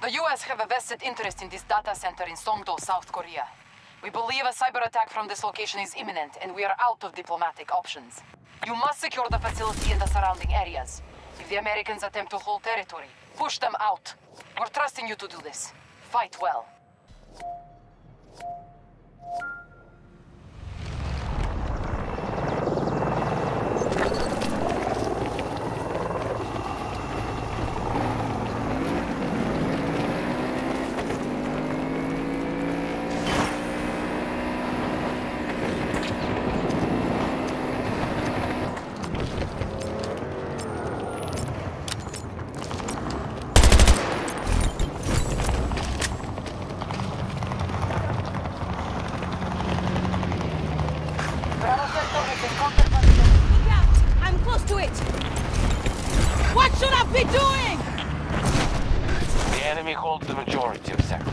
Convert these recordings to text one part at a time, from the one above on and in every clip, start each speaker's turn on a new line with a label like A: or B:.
A: The US have a vested interest in this data center in Songdo, South Korea. We believe a cyber attack from this location is imminent, and we are out of diplomatic options. You must secure the facility and the surrounding areas. If the Americans attempt to hold territory, push them out. We're trusting you to do this. Fight well.
B: What should I be doing?
C: The enemy holds the majority of sectors.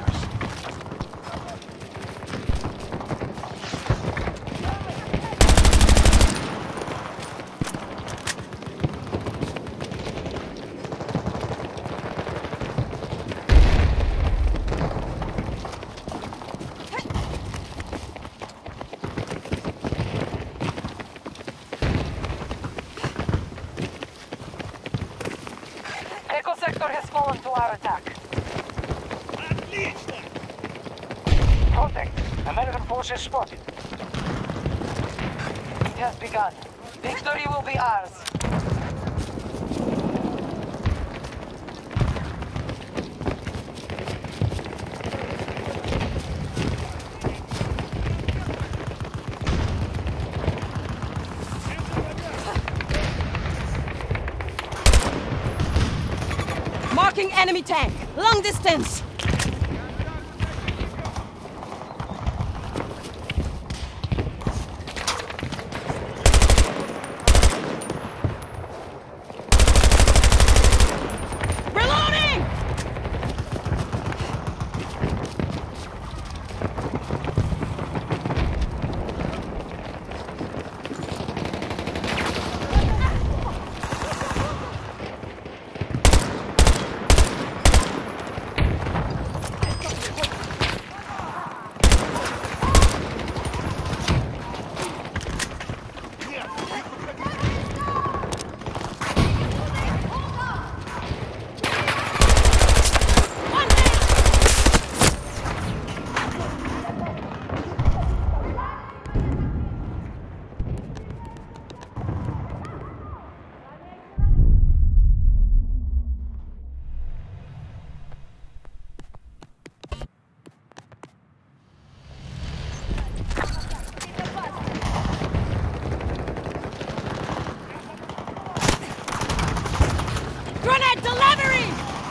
A: Echo sector has fallen to our attack.
D: Contact. American forces spotted.
A: It has begun. Victory will be ours.
B: Marking enemy tank. Long distance. Reloading! Grenade delivery!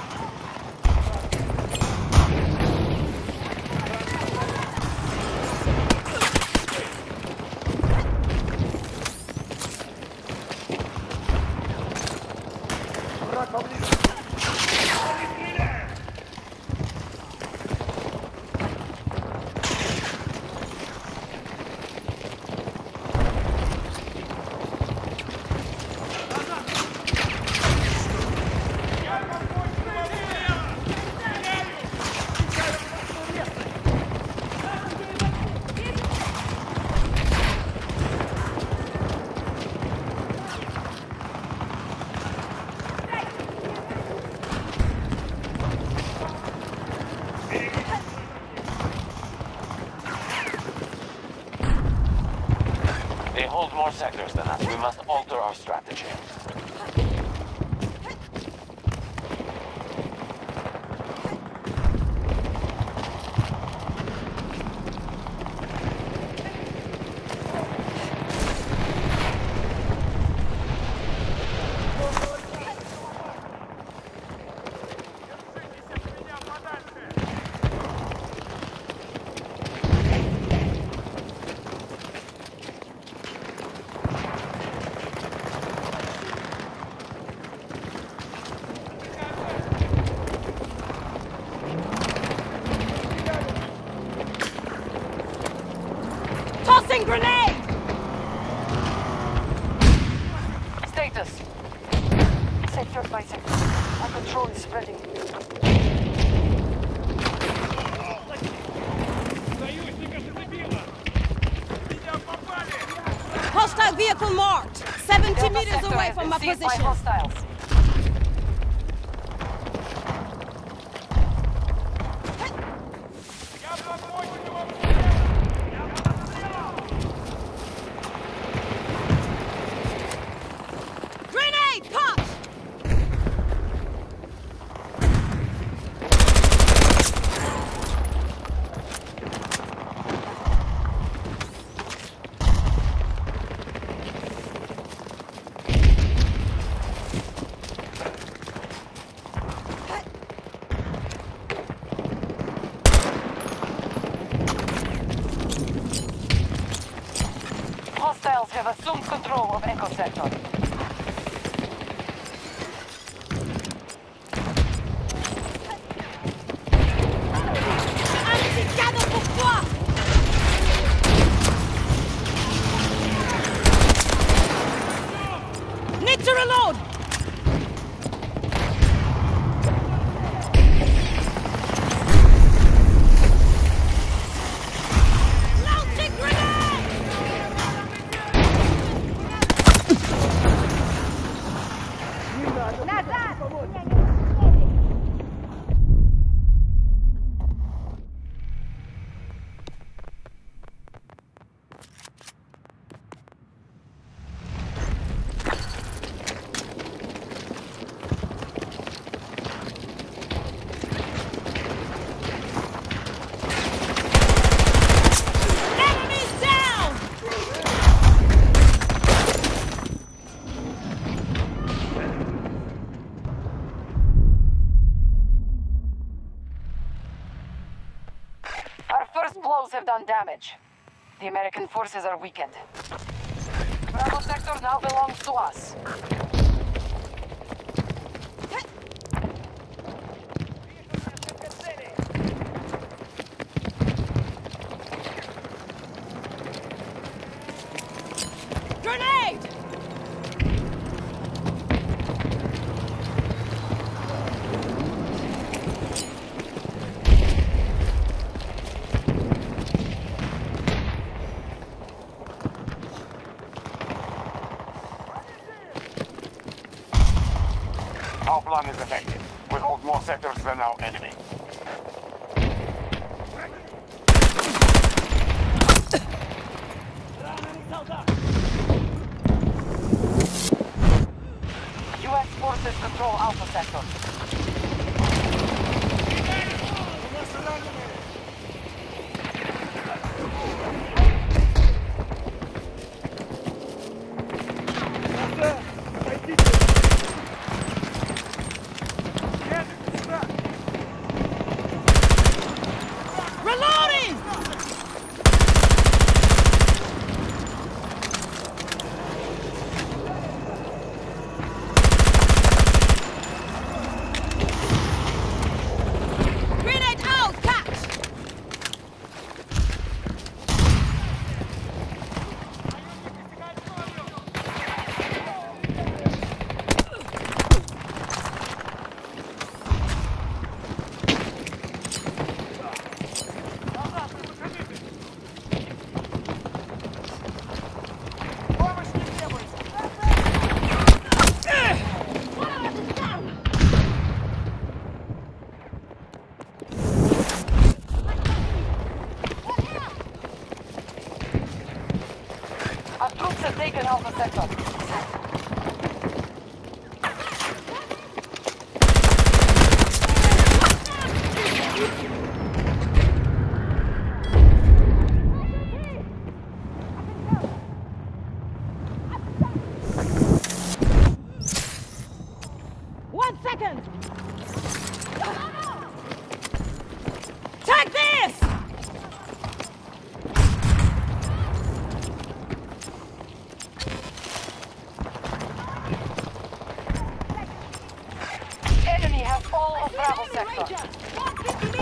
C: They hold more sectors than us. We must alter our strategy.
B: Tossing grenade!
A: Status. Sector by sector. Our control is spreading.
B: a vehicle marked. 70
A: Delta
B: meters
A: sector
B: away
A: has
B: from
A: been
B: my
A: seized by
B: position.
A: hostiles.
B: Grenade! Punch!
A: Hostiles have assumed control of Echo Sector.
B: Anti-canon pour toi! Need to reload! Launching grenade! Enemies down!
A: Our first blows have done damage. The American forces are weakened. Bravo Sector now belongs to us.
B: Grenade!
C: Our plan is effective. We hold more sectors than our enemy.
A: U.S. forces control Alpha Sector.
B: Reloading! Grenade out! Catch!
A: Our troops have taken Alpha Sector.
B: One second! Take this!
A: Enemy has all of Bravo Sector.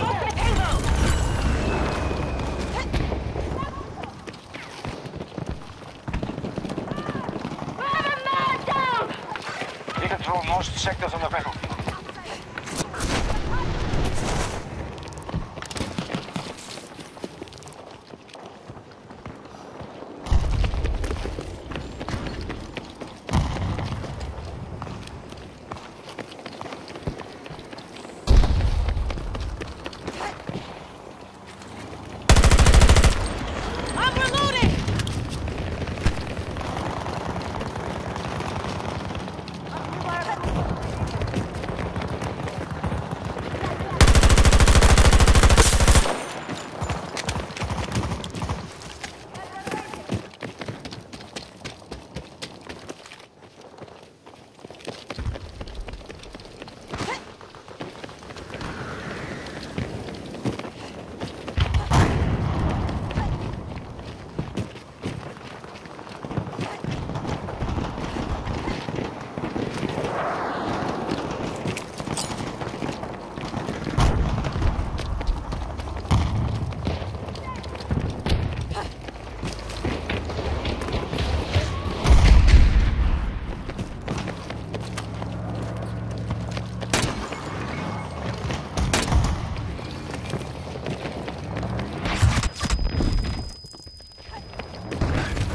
C: We control most sectors on the battlefield.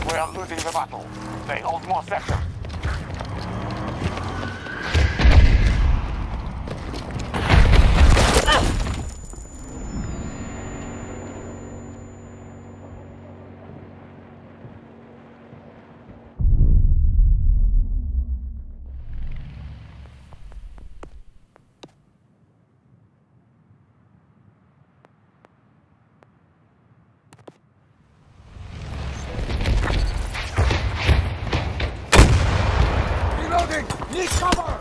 D: We are losing the battle. They hold more sectors.
E: Need cover!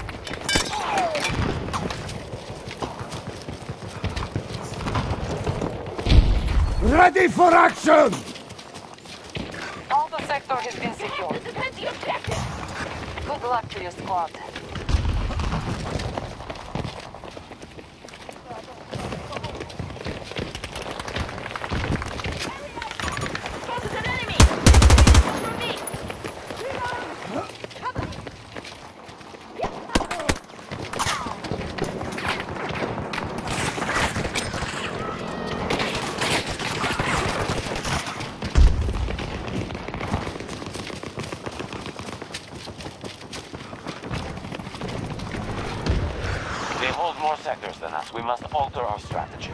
E: Ready for action!
A: All the sector has been secured. Good luck to your squad.
C: They hold more sectors than us. We must alter our strategy.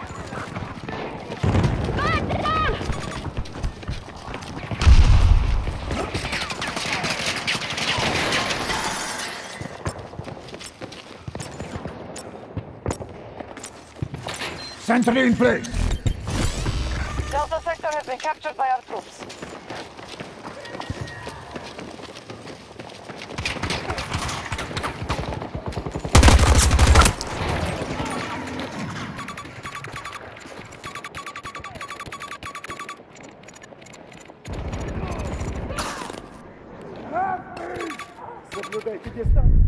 E: Sentry in place!
A: Delta sector has been captured by our troops.
E: Соблюдайте дистанцию.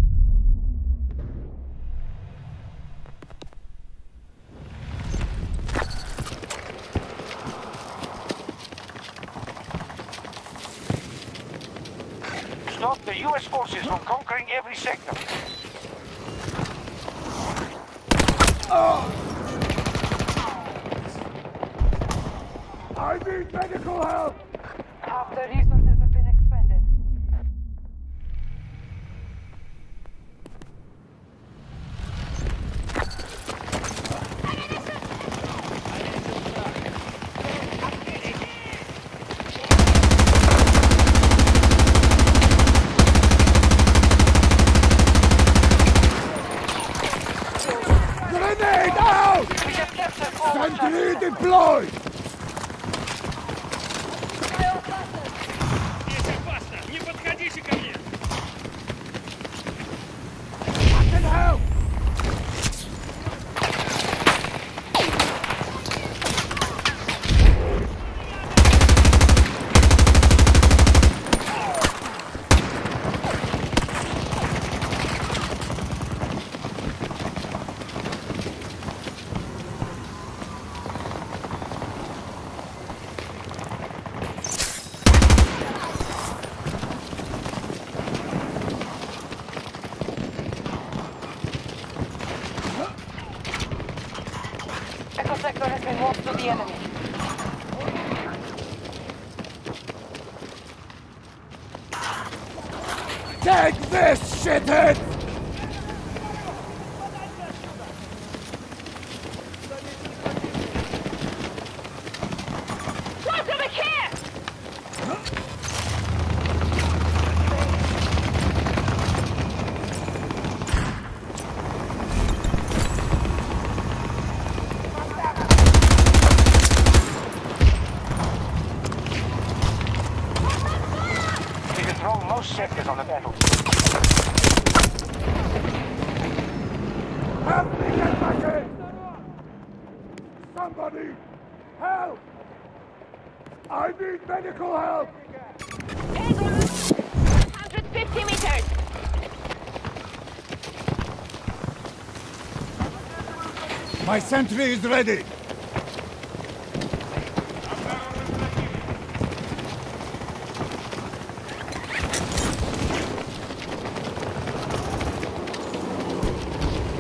D: Stop the US forces from conquering every sector.
E: I need medical help!
A: Half the resources have been expended.
E: Grenade out!
A: We have captured all the
E: Sentry
A: traffic.
E: deployed!
F: Здесь опасно! Не подходите ко мне!
E: I can help!
A: Echo sector has been lost to the enemy.
E: Take this, shithead!
B: What's over here?
D: We control most sectors on the battlefield.
E: Help me get back in! Somebody! Help! I need medical help!
B: 150 meters.
E: My sentry is ready!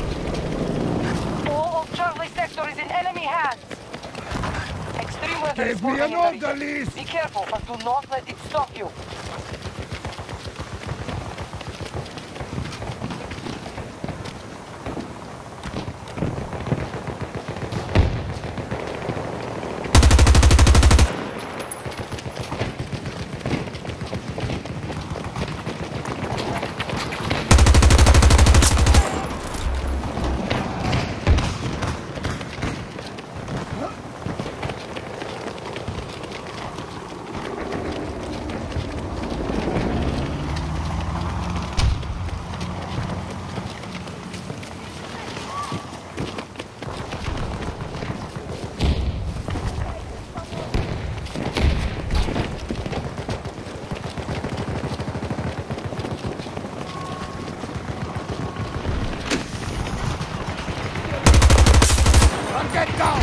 A: All of Charlie sector is in enemy hands. Extreme weather
E: Give Give me an
A: forming in the
E: order,
A: region.
E: Liz!
A: Be careful, but do not let it stop you.
E: Get down!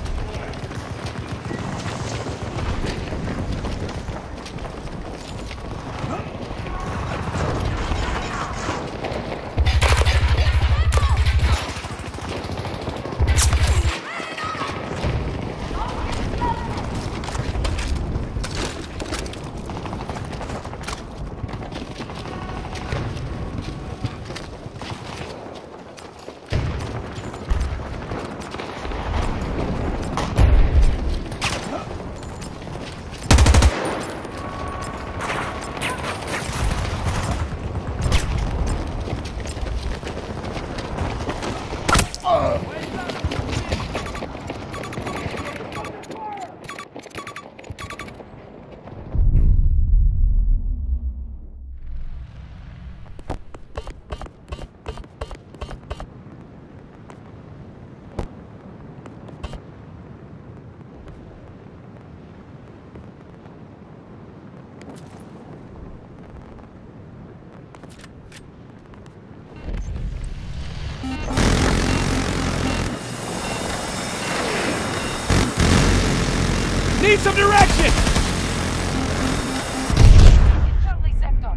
F: Need some direction!
A: Charlie sector.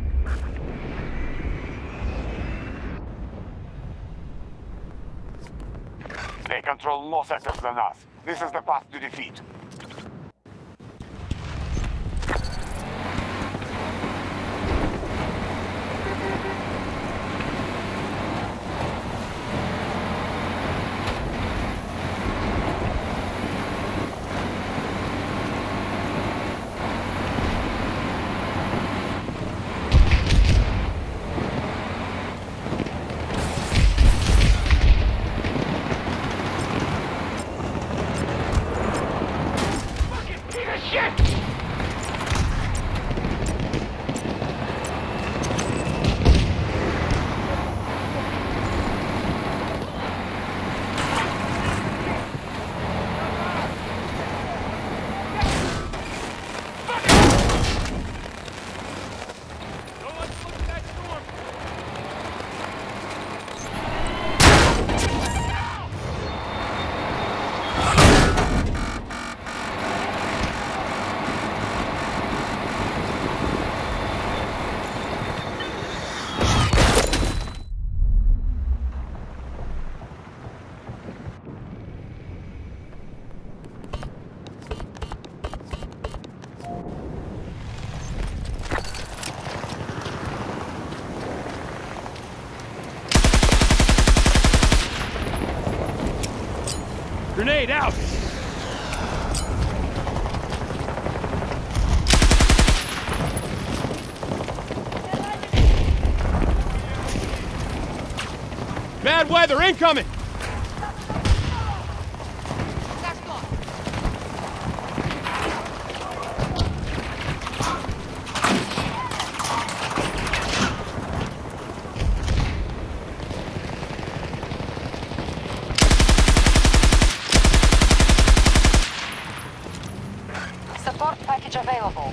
D: They control more sectors than us. This is the path to defeat.
F: Grenade out! Bad weather incoming!
A: Support package available.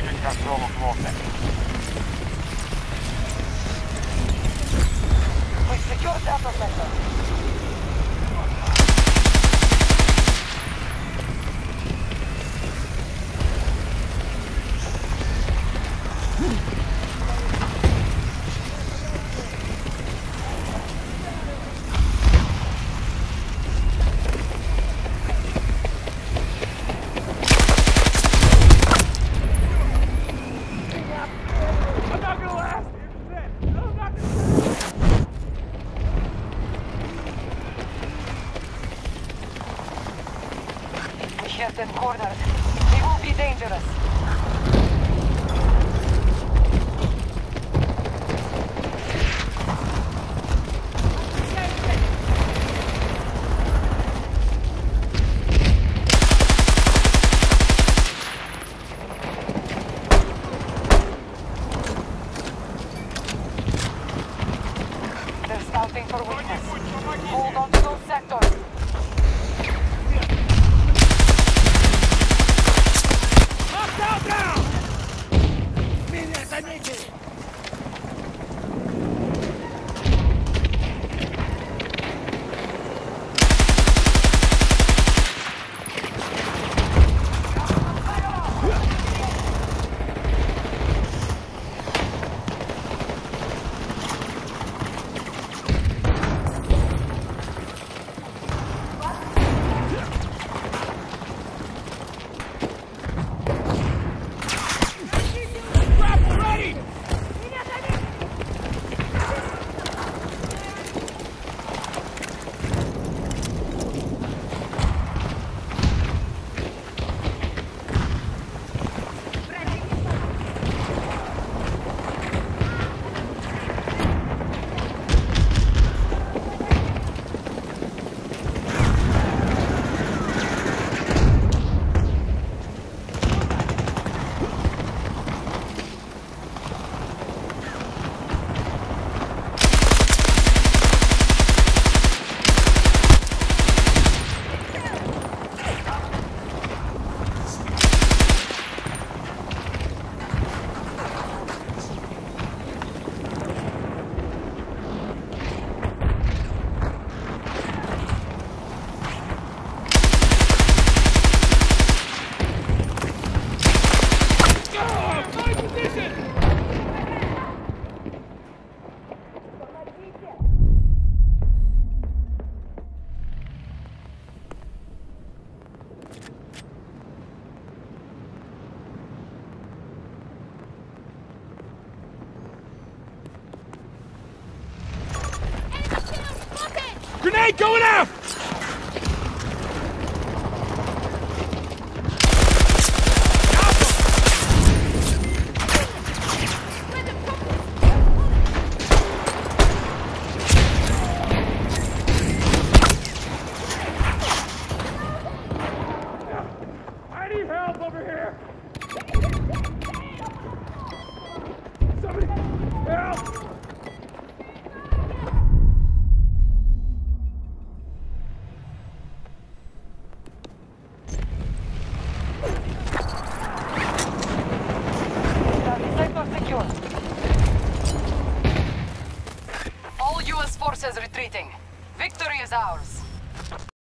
D: taking control of more sectors.
A: We secured Alpha Sector. We have them cornered. They will be dangerous. They're scouting for weakness. Hold on to those sectors.
F: Grenade going out! I need help over here! Somebody help!
A: All U.S. forces retreating. Victory is ours.